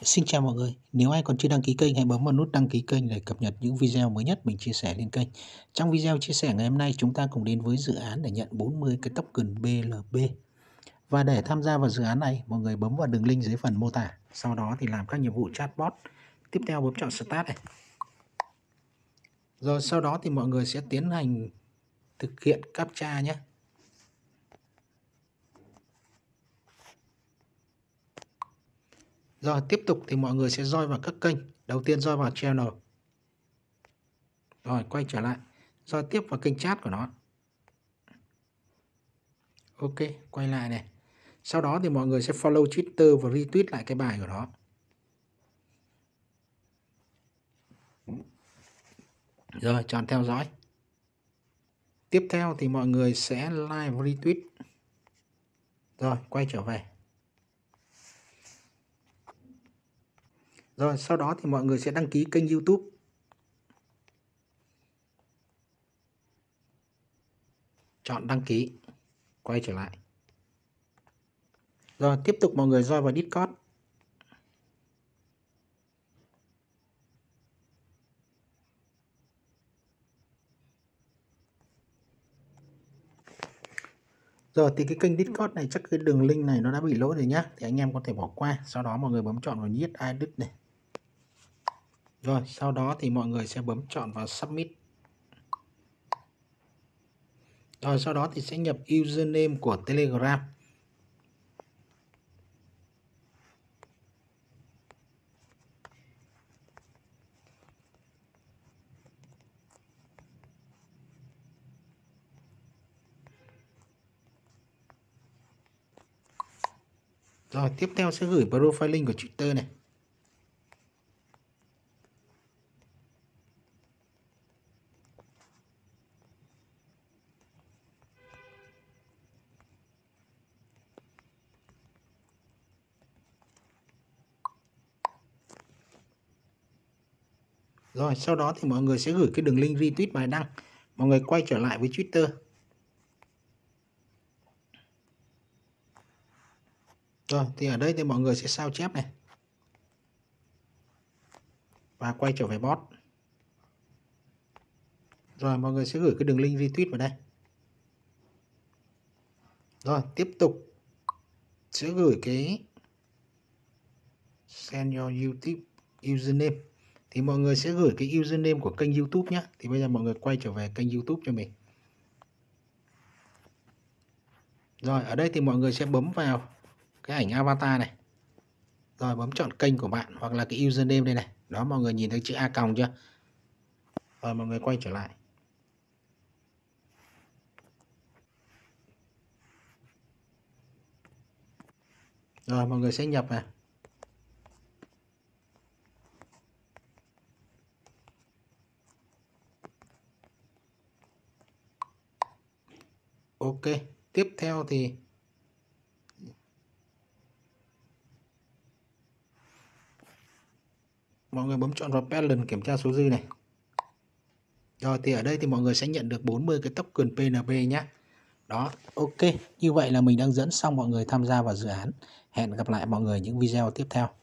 Xin chào mọi người, nếu ai còn chưa đăng ký kênh hãy bấm vào nút đăng ký kênh để cập nhật những video mới nhất mình chia sẻ lên kênh. Trong video chia sẻ ngày hôm nay chúng ta cùng đến với dự án để nhận 40 cái token BLB. Và để tham gia vào dự án này, mọi người bấm vào đường link dưới phần mô tả, sau đó thì làm các nhiệm vụ chatbot. Tiếp theo bấm chọn Start này. Rồi sau đó thì mọi người sẽ tiến hành thực hiện captcha nhé. Rồi tiếp tục thì mọi người sẽ join vào các kênh. Đầu tiên join vào channel. Rồi quay trở lại. Rồi tiếp vào kênh chat của nó. Ok, quay lại này. Sau đó thì mọi người sẽ follow Twitter và retweet lại cái bài của nó. Rồi chọn theo dõi. Tiếp theo thì mọi người sẽ like và retweet. Rồi quay trở về. Rồi sau đó thì mọi người sẽ đăng ký kênh YouTube. Chọn đăng ký. Quay trở lại. Rồi tiếp tục mọi người join vào Discord. Rồi thì cái kênh Discord này chắc cái đường link này nó đã bị lỗi rồi nhá. Thì anh em có thể bỏ qua. Sau đó mọi người bấm chọn vào Yes Edit này. Rồi sau đó thì mọi người sẽ bấm chọn vào Submit. Rồi sau đó thì sẽ nhập username của Telegram. Rồi tiếp theo sẽ gửi profile link của Twitter này. Rồi sau đó thì mọi người sẽ gửi cái đường link retweet bài đăng. Mọi người quay trở lại với Twitter. Rồi thì ở đây thì mọi người sẽ sao chép này. Và quay trở về bot. Rồi mọi người sẽ gửi cái đường link retweet vào đây. Rồi tiếp tục sẽ gửi cái send your YouTube username. Thì mọi người sẽ gửi cái username của kênh YouTube nhé. Thì bây giờ mọi người quay trở về kênh YouTube cho mình. Rồi ở đây thì mọi người sẽ bấm vào cái ảnh avatar này. Rồi bấm chọn kênh của bạn hoặc là cái username đây này. Đó mọi người nhìn thấy chữ A còng chưa? Rồi mọi người quay trở lại. Rồi mọi người sẽ nhập vào. Ok, tiếp theo thì mọi người bấm chọn vào balance kiểm tra số dư này. Rồi thì ở đây thì mọi người sẽ nhận được 40 cái token PNP nhé. Đó, ok. Như vậy là mình đang dẫn xong mọi người tham gia vào dự án. Hẹn gặp lại mọi người những video tiếp theo.